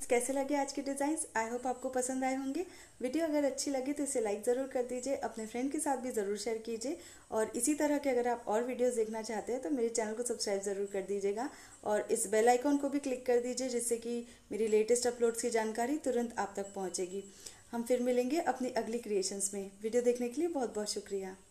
Friends, कैसे लगे आज के डिज़ाइंस? आई होप आपको पसंद आए होंगे। वीडियो अगर अच्छी लगी तो इसे लाइक ज़रूर कर दीजिए, अपने फ्रेंड के साथ भी ज़रूर शेयर कीजिए। और इसी तरह के अगर आप और वीडियोस देखना चाहते हैं तो मेरे चैनल को सब्सक्राइब ज़रूर कर दीजिएगा और इस बेल आइकॉन को भी क्लिक कर दीजिए, जिससे कि मेरी लेटेस्ट अपलोड्स की जानकारी तुरंत आप तक पहुँचेगी। हम फिर मिलेंगे अपनी अगली क्रिएशंस में। वीडियो देखने के लिए बहुत बहुत शुक्रिया।